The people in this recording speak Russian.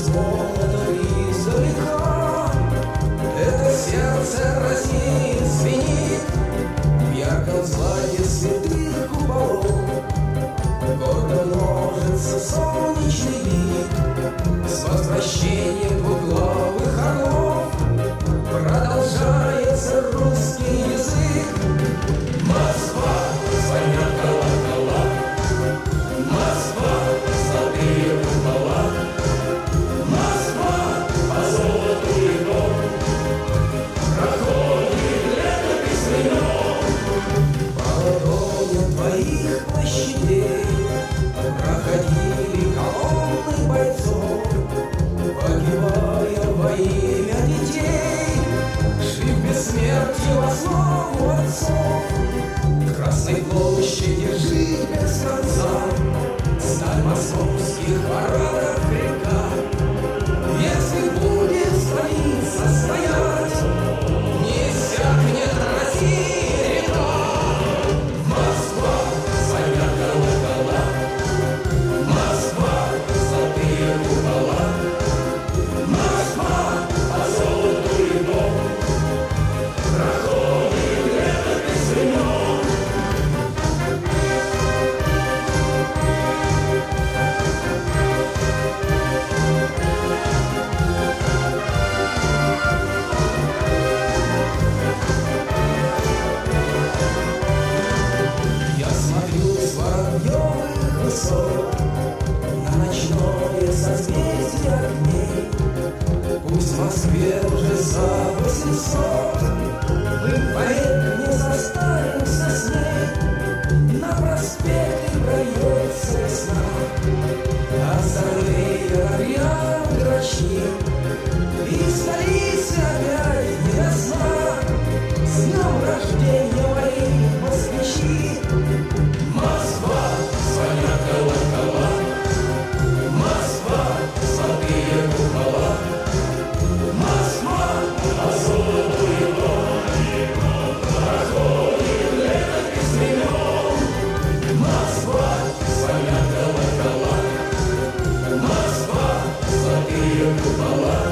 звон издалека. Это сердце России звенит в ярком злате святых куполов. Гордо множится солнечный лик с возвращением двуглавых орлов. Продолжается русский язык. Москва, звонят колокола. Москва, золотые купола. Москва, по золоту веков проходит летопись времен. По ладоням твоих площадей проходили колонны бойцов, погибая во имя детей, шли в бессмертие во славу отцов. В Красной площади жить без конца, сталь московских воротах река. Если будет столица стоять, не иссякнет Россия река. Москва, звонят колокола. Москва, золотые купола. Москва, по золоту веков проходит летопись времен. Я смотрю с воробьевых высот на ночное созвездие огней. Пусть в Москве уже за 800, мы поэт не заставимся с ней. На проспекте проется весна, а озорные огня грачи. И в столице опять не до сна. С днем рождения мои москвичи! Москва, звонят колокола. Москва, золотые купола. Москва, по золоту веков проходит летопись времен. Москва, звонят колокола. Москва, золотые купола.